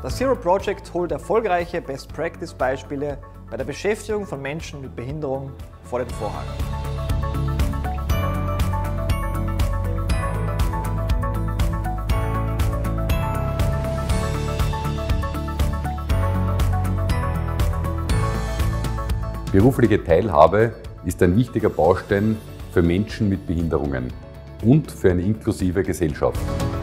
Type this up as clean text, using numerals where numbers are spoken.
Das Zero Project holt erfolgreiche Best-Practice-Beispiele bei der Beschäftigung von Menschen mit Behinderung vor den Vorhang. Berufliche Teilhabe ist ein wichtiger Baustein für Menschen mit Behinderungen und für eine inklusive Gesellschaft.